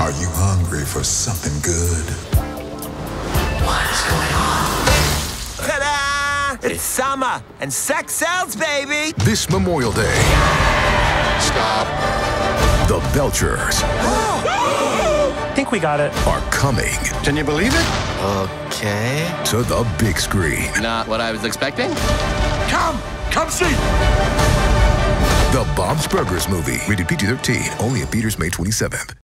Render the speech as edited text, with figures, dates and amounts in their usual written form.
Are you hungry for something good? What is going on? Ta-da! It's summer, and sex sells, baby! This Memorial Day, Stop. the Belchers Think we got it. are coming Can you believe it? Okay. to the big screen. Not what I was expecting. Come see. The Bob's Burgers movie, rated PG-13, only at theaters May 27th.